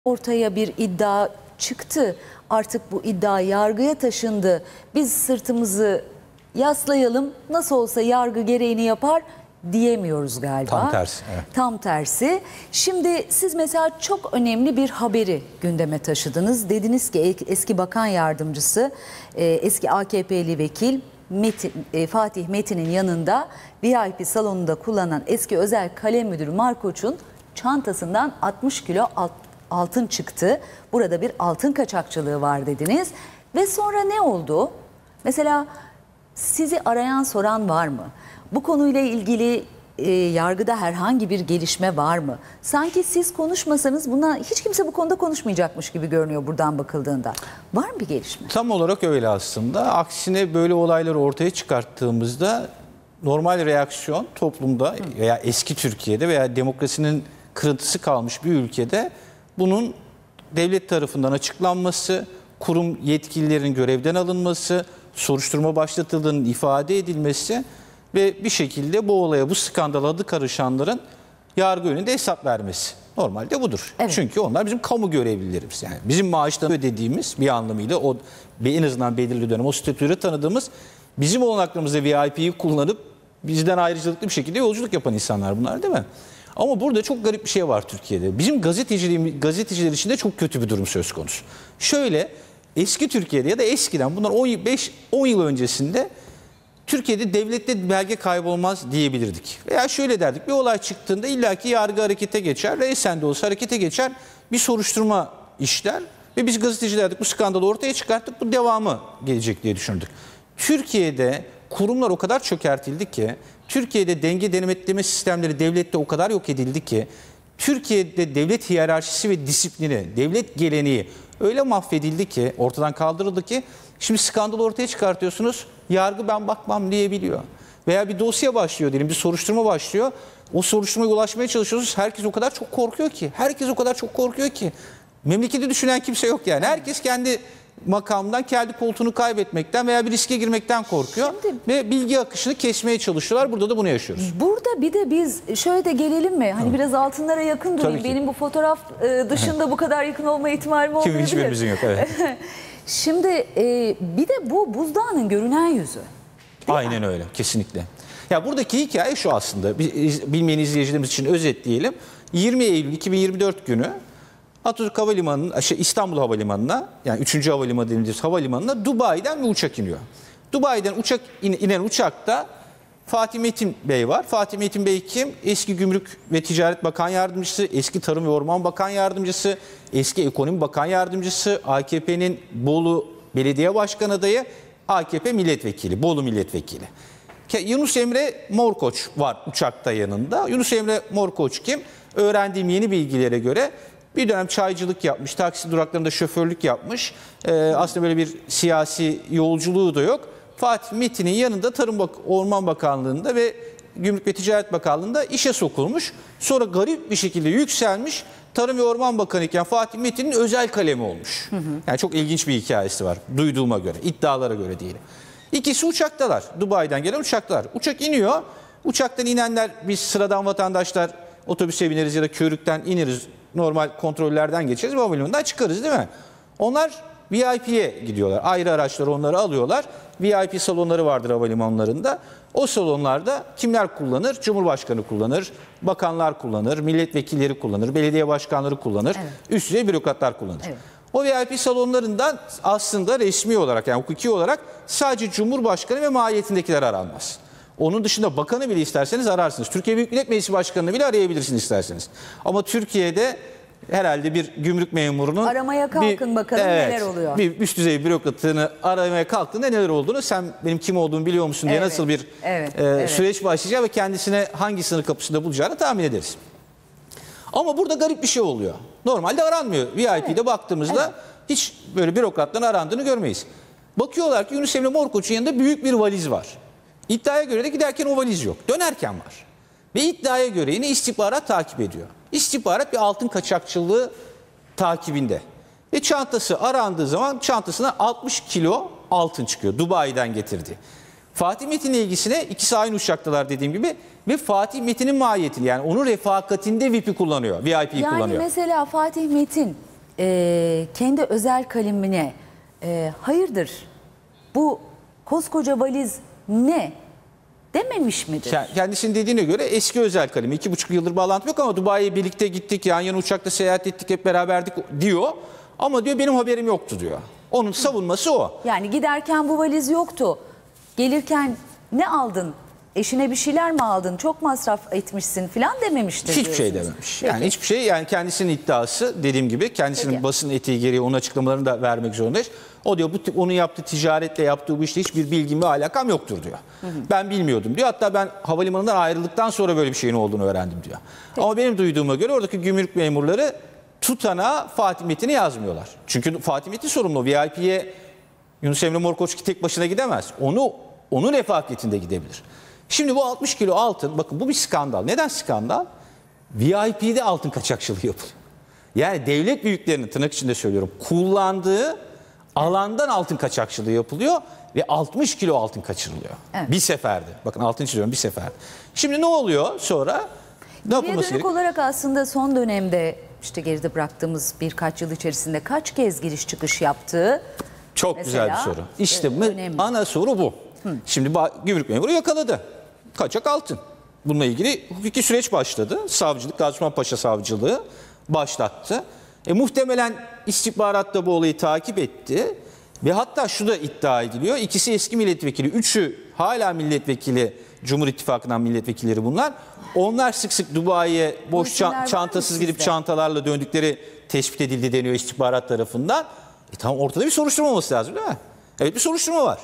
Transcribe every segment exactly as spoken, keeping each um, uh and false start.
Ortaya bir iddia çıktı. Artık bu iddia yargıya taşındı. Biz sırtımızı yaslayalım, nasıl olsa yargı gereğini yapar diyemiyoruz galiba. Tam tersi. Evet. Tam tersi. Şimdi siz mesela çok önemli bir haberi gündeme taşıdınız. Dediniz ki eski bakan yardımcısı, eski A K P'li vekil Metin, Fatih Metin'in yanında V I P salonunda kullanan eski özel kalem müdürü Markoç'un çantasından altmış kilo alt altın çıktı. Burada bir altın kaçakçılığı var dediniz. Ve sonra ne oldu? Mesela sizi arayan soran var mı? Bu konuyla ilgili e, yargıda herhangi bir gelişme var mı? Sanki siz konuşmasanız buna hiç kimse bu konuda konuşmayacakmış gibi görünüyor buradan bakıldığında. Var mı bir gelişme? Tam olarak öyle aslında. Aksine böyle olayları ortaya çıkarttığımızda normal reaksiyon toplumda veya eski Türkiye'de veya demokrasinin kırıntısı kalmış bir ülkede bunun devlet tarafından açıklanması, kurum yetkililerin görevden alınması, soruşturma başlatıldığının ifade edilmesi ve bir şekilde bu olaya, bu skandala adı karışanların yargı önünde hesap vermesi. Normalde budur. Evet. Çünkü onlar bizim kamu görevlilerimiz. Yani bizim maaştan ödediğimiz bir anlamıyla o en azından belirli dönem o statüyle tanıdığımız, bizim olanaklarımızda V I P'yi kullanıp bizden ayrıcalıklı bir şekilde yolculuk yapan insanlar bunlar, değil mi? Ama burada çok garip bir şey var Türkiye'de. Bizim gazeteciler için de çok kötü bir durum söz konusu. Şöyle, eski Türkiye'de ya da eskiden bundan on beş on yıl öncesinde Türkiye'de devlette belge kaybolmaz diyebilirdik. Veya şöyle derdik, bir olay çıktığında illaki yargı harekete geçer, reisen de olsa harekete geçer, bir soruşturma işler ve biz gazetecilerdik bu skandalı ortaya çıkarttık, bu devamı gelecek diye düşündük. Türkiye'de kurumlar o kadar çökertildi ki, Türkiye'de denge denetleme sistemleri devlette o kadar yok edildi ki, Türkiye'de devlet hiyerarşisi ve disiplini, devlet geleneği öyle mahvedildi ki, ortadan kaldırıldı ki, şimdi skandalı ortaya çıkartıyorsunuz, yargı ben bakmam diyebiliyor. Veya bir dosya başlıyor diyelim, bir soruşturma başlıyor, o soruşturmaya ulaşmaya çalışıyorsunuz, herkes o kadar çok korkuyor ki, herkes o kadar çok korkuyor ki, memleketi düşünen kimse yok yani, herkes kendi makamdan, kendi koltuğunu kaybetmekten veya bir riske girmekten korkuyor. Şimdi, ve bilgi akışını kesmeye çalışıyorlar. Burada da bunu yaşıyoruz. Burada bir de biz şöyle de gelelim mi? Hani Hı. biraz altınlara yakın durayım. Benim bu fotoğraf dışında bu kadar yakın olma ihtimalim olmayabilir. Hiçbirimizin yok. Evet. Şimdi bir de bu buzdağının görünen yüzü. Aynen öyle. Kesinlikle. Ya buradaki hikaye şu aslında. Bilmeyen izleyicilerimiz için özetleyelim. yirmi Eylül iki bin yirmi dört günü Atatürk Havalimanı'nın, İstanbul Havalimanı'na, yani üçüncü havalimanı dediğimiz havalimanına Dubai'den bir uçak iniyor. Dubai'den uçak inen uçakta Fatih Metin Bey var. Fatih Metin Bey kim? Eski Gümrük ve Ticaret Bakan Yardımcısı, eski Tarım ve Orman Bakan Yardımcısı, eski Ekonomi Bakan Yardımcısı, A K P'nin Bolu Belediye Başkanı adayı, A K P Milletvekili, Bolu Milletvekili. Yunus Emre Morkoç var uçakta yanında. Yunus Emre Morkoç kim? Öğrendiğim yeni bilgilere göre bir dönem çaycılık yapmış, taksi duraklarında şoförlük yapmış. Ee, aslında böyle bir siyasi yolculuğu da yok. Fatih Metin'in yanında Tarım Bak Orman Bakanlığı'nda ve Gümrük ve Ticaret Bakanlığı'nda işe sokulmuş. Sonra garip bir şekilde yükselmiş. Tarım ve Orman Bakanı iken Fatih Metin'in özel kalemi olmuş. Hı hı. Yani çok ilginç bir hikayesi var duyduğuma göre, iddialara göre diyelim. İkisi uçaktalar. Dubai'den gelen uçaklar. Uçak iniyor. Uçaktan inenler, biz sıradan vatandaşlar otobüse bineriz ya da Körük'ten ineriz. Normal kontrollerden geçeriz ve havalimanından çıkarız, değil mi? Onlar V I P'ye gidiyorlar. Ayrı araçlar onları alıyorlar. V I P salonları vardır havalimanlarında. O salonlarda kimler kullanır? Cumhurbaşkanı kullanır, bakanlar kullanır, milletvekilleri kullanır, belediye başkanları kullanır, evet. Üst düzey bürokratlar kullanır. Evet. O V I P salonlarından aslında resmi olarak, yani hukuki olarak sadece Cumhurbaşkanı ve mahiyetindekiler aranmaz. Onun dışında bakanı bile isterseniz ararsınız. Türkiye Büyük Millet Meclisi Başkanı'nı bile arayabilirsiniz isterseniz. Ama Türkiye'de herhalde bir gümrük memurunun... Aramaya kalkın bir, bakalım evet, neler oluyor. Bir üst düzey bürokratını aramaya kalktığında neler olduğunu, sen benim kim olduğumu biliyor musun diye evet, nasıl bir evet, e, evet. süreç başlayacağı ve kendisine hangi sınır kapısında bulacağını tahmin ederiz. Ama burada garip bir şey oluyor. Normalde aranmıyor. V I P'de evet, baktığımızda evet, hiç böyle bürokratların arandığını görmeyiz. Bakıyorlar ki Yunus Emre Morkoç'un yanında büyük bir valiz var. İddiaya göre de giderken o valiz yok. Dönerken var. Ve iddiaya göre yine istihbarat takip ediyor. İstihbarat bir altın kaçakçılığı takibinde. Ve çantası arandığı zaman çantasına altmış kilo altın çıkıyor. Dubai'den getirdi. Fatih Metin'le ilgisine ikisi aynı uçaktalar dediğim gibi. Ve Fatih Metin'in mahiyetini, yani onun refakatinde V I P kullanıyor. V I P'yi yani kullanıyor. Yani mesela Fatih Metin e, kendi özel kalemine e, hayırdır bu koskoca valiz ne dememiş midir? Kendisinin dediğine göre eski özel kalemi. iki buçuk yıldır bağlantı yok ama Dubai'ye birlikte gittik, yan yana uçakta seyahat ettik, hep beraberdik diyor. Ama diyor benim haberim yoktu diyor. Onun savunması o. Yani giderken bu valiz yoktu. Gelirken ne aldın? Eşine bir şeyler mi aldın? Çok masraf etmişsin falan dememiştir. Hiçbir şey dememiş. Yani hiçbir şey, yani kendisinin iddiası, dediğim gibi kendisinin Peki. basın etiği gereği onun açıklamalarını da vermek zorundayız. O diyor bu onun yaptığı ticaretle yaptığı bu işte hiçbir bilgim ve alakam yoktur diyor. Hı hı. Ben bilmiyordum diyor. Hatta ben havalimanından ayrıldıktan sonra böyle bir şeyin olduğunu öğrendim diyor. Peki. Ama benim duyduğuma göre oradaki gümrük memurları tutanağa Fatih Metin'i yazmıyorlar. Çünkü Fatih Metin sorumlu. V I P'ye Yunus Emre Morkoç tek başına gidemez. Onu onun refakatinde gidebilir. Şimdi bu altmış kilo altın, bakın bu bir skandal. Neden skandal? V I P'de altın kaçakçılığı yapılıyor. Yani devlet büyüklerinin, tırnak içinde söylüyorum, kullandığı alandan altın kaçakçılığı yapılıyor ve altmış kilo altın kaçırılıyor. Evet. Bir seferde. Bakın altın çiziyorum, bir seferde. Şimdi ne oluyor sonra? Ne yapılması dönük gerek? olarak aslında son dönemde işte geride bıraktığımız birkaç yıl içerisinde kaç kez giriş çıkış yaptığı çok mesela, güzel bir soru. İşte önemli. Ana soru bu. Hı. Şimdi gümrük memuru yakaladı. Kaçak altın. Bununla ilgili hukuki süreç başladı. Savcılık, Gazi Osman Paşa Savcılığı başlattı. E, muhtemelen istihbarat da bu olayı takip etti. Ve hatta şu da iddia ediliyor. İkisi eski milletvekili, üçü hala milletvekili, Cumhur İttifakı'ndan milletvekilleri bunlar. Onlar sık sık Dubai'ye boş çan çantasız gidip çantalarla döndükleri tespit edildi deniyor istihbarat tarafından. E tamam, ortada bir soruşturma olması lazım değil mi? Evet, bir soruşturma var.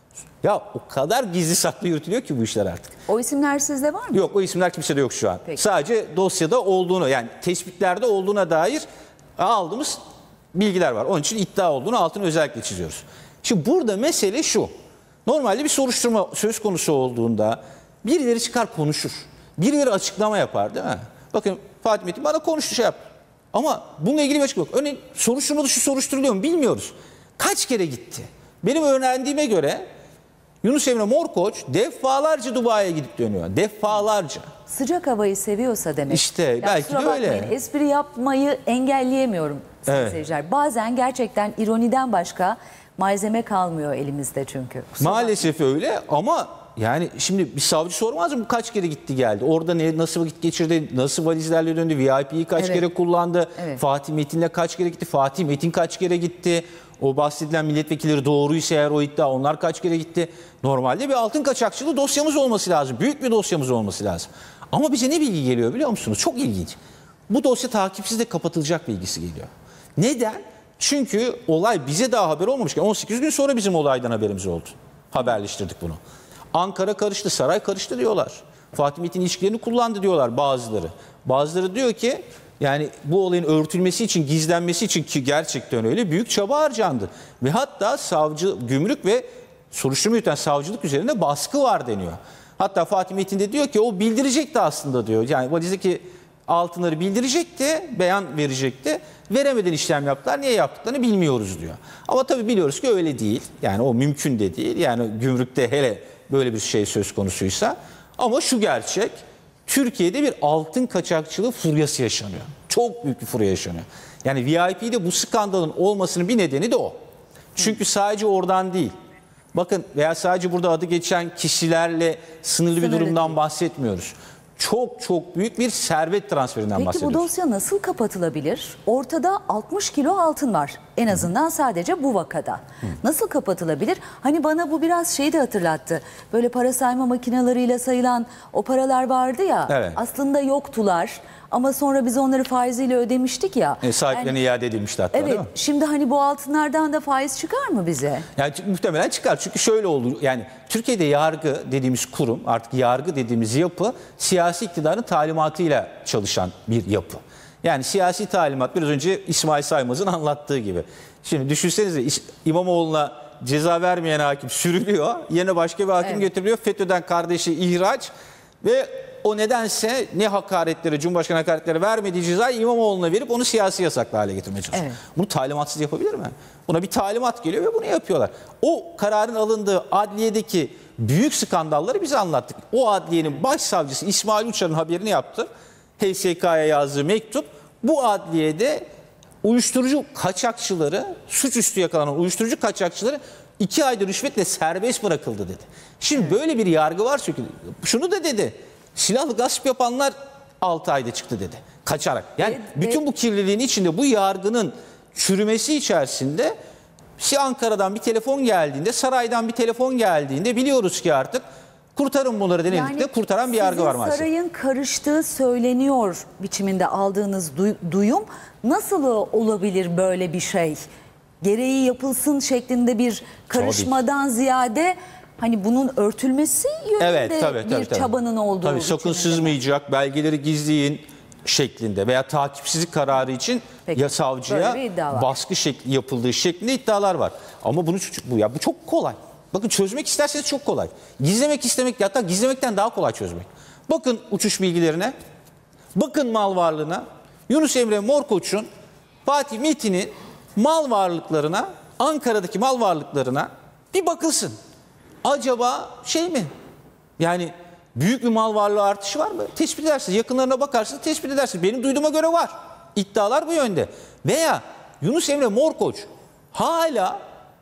Ya o kadar gizli saklı yürütülüyor ki bu işler artık. O isimler sizde var mı? Yok, o isimler kimsede yok şu an. Peki. Sadece dosyada olduğunu, yani tespitlerde olduğuna dair aldığımız bilgiler var. Onun için iddia olduğunu altını özellikle çiziyoruz. Şimdi burada mesele şu. Normalde bir soruşturma söz konusu olduğunda birileri çıkar konuşur. Birileri açıklama yapar değil mi? Bakın Fatih Metin bana konuştu, şey yaptı. Ama bununla ilgili bir açıklama yok. Örneğin soruşturma dışı soruşturuluyor mu bilmiyoruz. Kaç kere gitti? Benim öğrendiğime göre Yunus Emre Morkoç defalarca Dubai'ye gidip dönüyor. Defalarca. Sıcak havayı seviyorsa demek. İşte ya belki de öyle. Bakmayın, espri yapmayı engelleyemiyorum sayın Evet. seyirciler. Bazen gerçekten ironiden başka malzeme kalmıyor elimizde çünkü. Kusura Maalesef öyle ama yani şimdi bir savcı sormaz mı kaç kere gitti geldi? Orada ne, nasıl vakit geçirdi? Nasıl valizlerle döndü? V I P'yi kaç Evet. kere kullandı? Evet. Fatih Metin'le kaç kere gitti? Fatih Metin kaç kere gitti? O bahsedilen milletvekilleri doğruysa eğer o iddia, onlar kaç kere gitti? Normalde bir altın kaçakçılığı dosyamız olması lazım. Büyük bir dosyamız olması lazım. Ama bize ne bilgi geliyor biliyor musunuz? Çok ilginç. Bu dosya takipsiz de kapatılacak bilgisi geliyor. Neden? Çünkü olay bize daha haber olmamışken on sekiz gün sonra bizim olaydan haberimiz oldu. Haberleştirdik bunu. Ankara karıştı, saray karıştı diyorlar. Fatih Metin ilişkilerini kullandı diyorlar bazıları. Bazıları diyor ki yani bu olayın örtülmesi için, gizlenmesi için, ki gerçekten öyle, büyük çaba harcandı. Ve hatta savcı, gümrük ve soruşturma yürüten savcılık üzerinde baskı var deniyor. Hatta Fatih Metin de diyor ki o bildirecekti aslında diyor. Yani valizdeki altınları bildirecekti, beyan verecekti. Veremeden işlem yaptılar. Niye yaptıklarını bilmiyoruz diyor. Ama tabii biliyoruz ki öyle değil. Yani o mümkün de değil. Yani gümrükte hele böyle bir şey söz konusuysa. Ama şu gerçek, Türkiye'de bir altın kaçakçılığı furyası yaşanıyor. Çok büyük bir furya yaşanıyor. Yani V I P'de bu skandalın olmasının bir nedeni de o. Çünkü sadece oradan değil. Bakın, veya sadece burada adı geçen kişilerle sınırlı, sınırlı bir durumdan değil. bahsetmiyoruz. Çok çok büyük bir servet transferinden Peki bahsediyoruz. bu dosya nasıl kapatılabilir? Ortada altmış kilo altın var. En azından Hı. sadece bu vakada. Hı. Nasıl kapatılabilir? Hani bana bu biraz şeyi de hatırlattı. Böyle para sayma makinalarıyla sayılan o paralar vardı ya. Evet. Aslında yoktular. Ama sonra biz onları faiziyle ödemiştik ya. E, sahiplerine yani, iade edilmişti hatta, evet, değil mi? Şimdi hani bu altınlardan da faiz çıkar mı bize? Yani muhtemelen çıkar. Çünkü şöyle oldu. Yani Türkiye'de yargı dediğimiz kurum, artık yargı dediğimiz yapı siyasi iktidarın talimatıyla çalışan bir yapı. Yani siyasi talimat, biraz önce İsmail Saymaz'ın anlattığı gibi. Şimdi düşünsenize, İmamoğlu'na ceza vermeyen hakim sürülüyor. Yerine başka bir hakim evet. getiriliyor. FETÖ'den kardeşi ihraç ve o nedense ne hakaretleri, Cumhurbaşkanı hakaretleri vermediği cezayı İmamoğlu'na verip onu siyasi yasaklı hale getirmeye çalışıyor. Evet. Bunu talimatsız yapabilir mi? Buna bir talimat geliyor ve bunu yapıyorlar. O kararın alındığı adliyedeki büyük skandalları bize anlattık. O adliyenin başsavcısı İsmail Uçar'ın haberini yaptı. H S K'ya yazdığı mektup bu adliyede uyuşturucu kaçakçıları, suçüstü yakalanan uyuşturucu kaçakçıları iki ayda rüşvetle serbest bırakıldı dedi. Şimdi evet. böyle bir yargı var çünkü. Şunu da dedi. Silahlı gasp yapanlar altı ayda çıktı dedi. Kaçarak. Yani evet, bütün evet. bu kirliliğin içinde, bu yargının çürümesi içerisinde Ankara'dan bir telefon geldiğinde, saraydan bir telefon geldiğinde biliyoruz ki artık kurtarın bunları denildikte yani kurtaran bir yargı var maalesef. Sarayın karıştığı söyleniyor biçiminde aldığınız duy, duyum nasıl olabilir böyle bir şey? Gereği yapılsın şeklinde bir karışmadan tabii. ziyade hani bunun örtülmesi yönünde evet, tabii, bir tabii, tabii. çabanın olduğu. Tabii sakın sızmayacak, belgeleri gizleyin şeklinde veya takipsizlik kararı için Peki, ya savcıya baskı şekli yapıldığı şeklinde iddialar var. Ama bunu bu ya bu çok kolay. Bakın çözmek isterseniz çok kolay. Gizlemek istemek hatta gizlemekten daha kolay çözmek. Bakın uçuş bilgilerine, bakın mal varlığına, Yunus Emre Morkoç'un, Fatih Metin'in mal varlıklarına, Ankara'daki mal varlıklarına bir bakılsın. Acaba şey mi? Yani büyük bir mal varlığı artışı var mı? Tespit edersiniz. Yakınlarına bakarsınız, tespit edersiniz. Benim duyduğuma göre var. İddialar bu yönde. Veya Yunus Emre Morkoç hala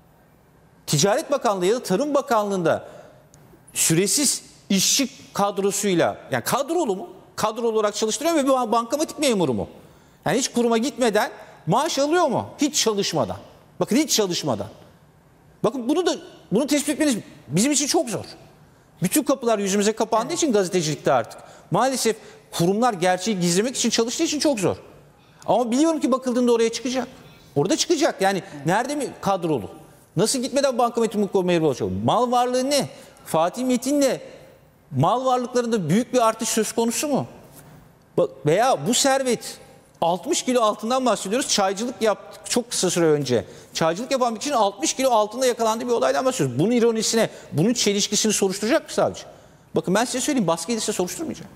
Ticaret Bakanlığı ya da Tarım Bakanlığı'nda süresiz işçi kadrosuyla, yani kadrolu mu? Kadrolu olarak çalıştırıyor ve bir bankamatik memuru mu? Yani hiç kuruma gitmeden maaş alıyor mu? Hiç çalışmadan. Bakın hiç çalışmadan. Bakın bunu da bunu tespit etmeniz bizim için çok zor. Bütün kapılar yüzümüze kapandığı için gazetecilikte artık. Maalesef kurumlar gerçeği gizlemek için çalıştığı için çok zor. Ama biliyorum ki bakıldığında oraya çıkacak. Orada çıkacak. Yani nerede mi kadrolu? Nasıl gitmeden bankamatik memuru olacak? Mal varlığı ne? Fatih Metin'le mal varlıklarında büyük bir artış söz konusu mu? Veya bu servet altmış kilo altından bahsediyoruz. Çaycılık yaptık çok kısa süre önce. Çaycılık yapan bir kişinin altmış kilo altında yakalandığı bir olaydan bahsediyoruz. Bunun ironisine, bunun çelişkisini soruşturacak mı savcı? Bakın ben size söyleyeyim, baskı edilse soruşturmayacağım.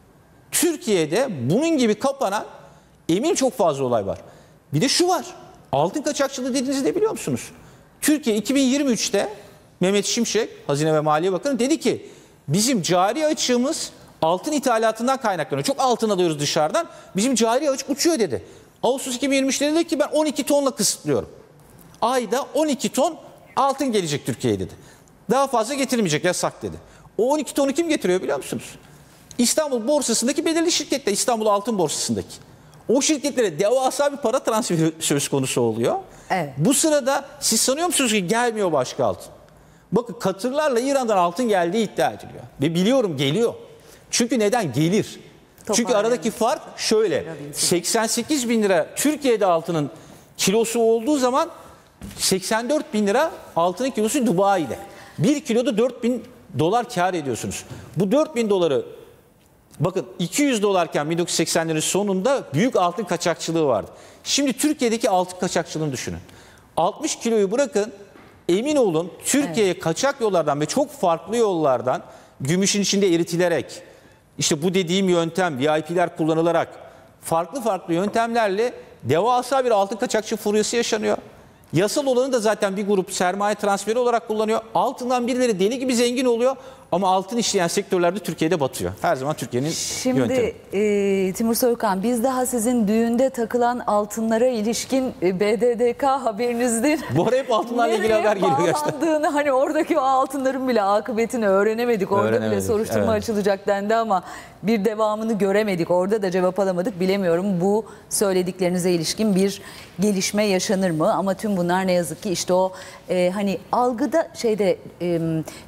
Türkiye'de bunun gibi kapanan eminim çok fazla olay var. Bir de şu var. Altın kaçakçılığı dediğinizi de biliyor musunuz? Türkiye iki bin yirmi üçte Mehmet Şimşek, Hazine ve Maliye Bakanı dedi ki bizim cari açığımız altın ithalatından kaynaklanıyor. Çok altın alıyoruz dışarıdan. Bizim cari açık uçuyor dedi. Ağustos iki bin yirmi üçte dedi ki ben on iki tonla kısıtlıyorum. Ayda on iki ton altın gelecek Türkiye'ye dedi. Daha fazla getirilmeyecek, yasak dedi. O on iki tonu kim getiriyor biliyor musunuz? İstanbul borsasındaki belirli şirketler, İstanbul Altın Borsası'ndaki. O şirketlere devasa bir para transferi söz konusu oluyor. Evet. Bu sırada siz sanıyor musunuz ki gelmiyor başka altın? Bakın Katırlarla İran'dan altın geldiği iddia ediliyor. Ve biliyorum geliyor. Çünkü neden? Gelir. Çünkü aradaki fark şöyle. seksen sekiz bin lira Türkiye'de altının kilosu olduğu zaman seksen dört bin lira altının kilosu Dubai'de. Bir kiloda dört bin dolar kar ediyorsunuz. Bu dört bin doları bakın iki yüz dolarken bin dokuz yüz seksenlerin sonunda büyük altın kaçakçılığı vardı. Şimdi Türkiye'deki altın kaçakçılığını düşünün. altmış kiloyu bırakın, emin olun Türkiye'ye evet. kaçak yollardan ve çok farklı yollardan gümüşün içinde eritilerek, işte bu dediğim yöntem V I P'ler kullanılarak farklı farklı yöntemlerle devasa bir altın kaçakçı furyası yaşanıyor. Yasal olanı da zaten bir grup sermaye transferi olarak kullanıyor. Altından birileri deli gibi zengin oluyor ama altın işleyen sektörlerde Türkiye'de batıyor. Her zaman Türkiye'nin yöntemi. Şimdi e, Timur Soykan, biz daha sizin düğünde takılan altınlara ilişkin e, B D D K haberinizde bu ara hep altınlarla ilgili haber geliyor gerçekten. Hani oradaki o altınların bile akıbetini öğrenemedik. Orada öğrenemedik, bile soruşturma evet. açılacak dendi ama bir devamını göremedik. Orada da cevap alamadık. Bilemiyorum bu söylediklerinize ilişkin bir gelişme yaşanır mı? Ama tüm bunlar ne yazık ki işte o e, hani algıda şeyde e,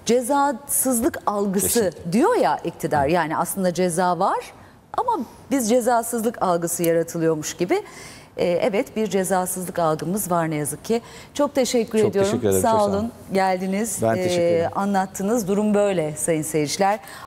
cezasızlık algısı Kesinlikle. diyor ya iktidar. Yani aslında ceza var ama biz cezasızlık algısı yaratılıyormuş gibi. Ee, evet bir cezasızlık algımız var ne yazık ki. Çok teşekkür çok ediyorum. Teşekkür ederim, sağ çok olun. Sağ olun. Geldiniz. Ben teşekkür ederim. Ee, anlattınız. Durum böyle sayın seyirciler.